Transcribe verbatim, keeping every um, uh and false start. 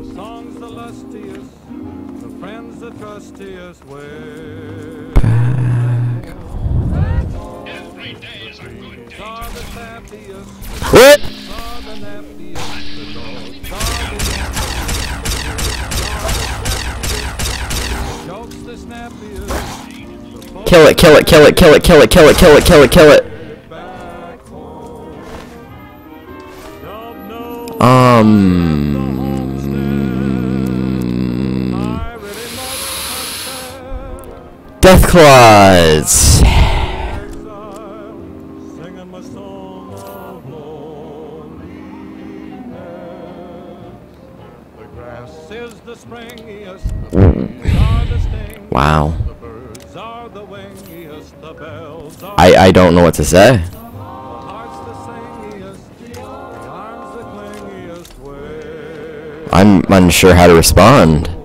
The songs the lustiest, the friends the trustiest way. Every day is a good day. Are the happiest, What? are the nappiest, the dogs are the jokes the snappiest. Kill it, kill it, kill it, kill it, kill it, kill it, kill it, kill it, kill it. Um. Deathclaws. Wow. I I don't know what to say. I'm unsure how to respond.